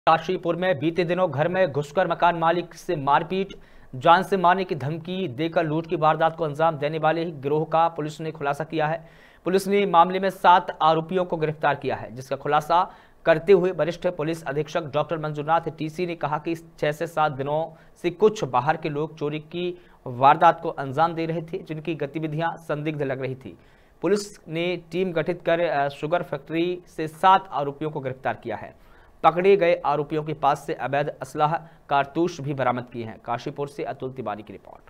काशीपुर में बीते दिनों घर में घुसकर मकान मालिक से मारपीट, जान से मारने की धमकी देकर लूट की वारदात को अंजाम देने वाले ही गिरोह का पुलिस ने खुलासा किया है। पुलिस ने मामले में 7 आरोपियों को गिरफ्तार किया है, जिसका खुलासा करते हुए वरिष्ठ पुलिस अधीक्षक डॉक्टर मंजूनाथ टीसी ने कहा कि 6 से 7 दिनों से कुछ बाहर के लोग चोरी की वारदात को अंजाम दे रहे थे, जिनकी गतिविधियां संदिग्ध लग रही थी। पुलिस ने टीम गठित कर शुगर फैक्ट्री से 7 आरोपियों को गिरफ्तार किया है। पकड़े गए आरोपियों के पास से अवैध असलाह कारतूस भी बरामद किए हैं। काशीपुर से अतुल तिवारी की रिपोर्ट।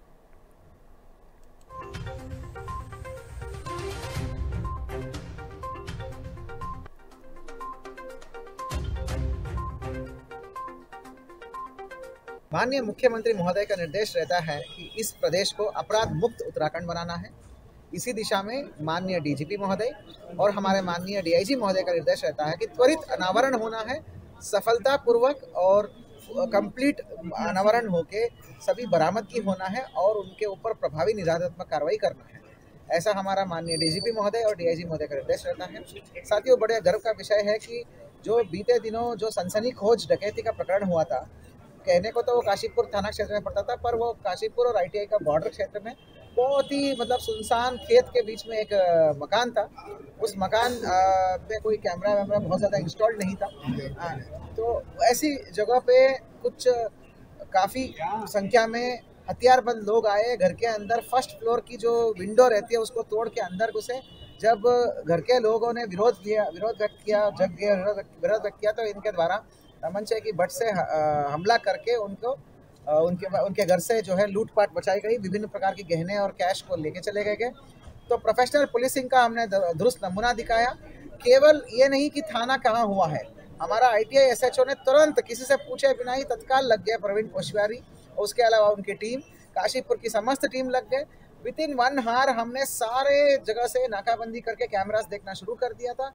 माननीय मुख्यमंत्री महोदय का निर्देश रहता है कि इस प्रदेश को अपराध मुक्त उत्तराखंड बनाना है। इसी दिशा में माननीय डीजीपी महोदय और हमारे माननीय डीआईजी महोदय का निर्देश रहता है कि त्वरित अनावरण होना है, सफलतापूर्वक और कंप्लीट अनावरण होके सभी बरामदगी होना है और उनके ऊपर प्रभावी निराधात्मक कार्रवाई करना है। ऐसा हमारा माननीय डीजीपी महोदय और डीआईजी महोदय का निर्देश रहता है। साथियों, बड़े गर्व का विषय है कि जो बीते दिनों जो सनसनीखेज डकैती का प्रकरण हुआ था, कहने को तो वो काशीपुर थाना क्षेत्र में पड़ता था, पर वो काशीपुर और आईटीआई का बॉर्डर क्षेत्र में बहुत ही सुनसान खेत के बीच में एक मकान था। उस मकान पे कोई कैमरा वैमरा बहुत ज़्यादा इंस्टॉल्ड नहीं था। तो ऐसी जगह पे कुछ काफ़ी संख्या में हथियारबंद लोग आए, घर के अंदर फर्स्ट फ्लोर की जो विंडो रहती है उसको तोड़ के अंदर घुसे। जब घर के लोगों ने विरोध व्यक्त किया तो इनके द्वारा तमंचे की बट से हमला करके उनको उनके घर से जो है लूटपाट बचाई गई, विभिन्न प्रकार के गहने और कैश को लेके चले गए। तो प्रोफेशनल पुलिसिंग का हमने दुरुस्त नमूना दिखाया। केवल ये नहीं कि थाना कहाँ हुआ है, हमारा आईटीआई एसएचओ ने तुरंत किसी से पूछे बिना ही तत्काल लग गया प्रवीण कोश्यारी, उसके अलावा उनकी टीम, काशीपुर की समस्त टीम लग गए। विद इन 1 आवर हमने सारे जगह से नाकाबंदी करके कैमरास देखना शुरू कर दिया था।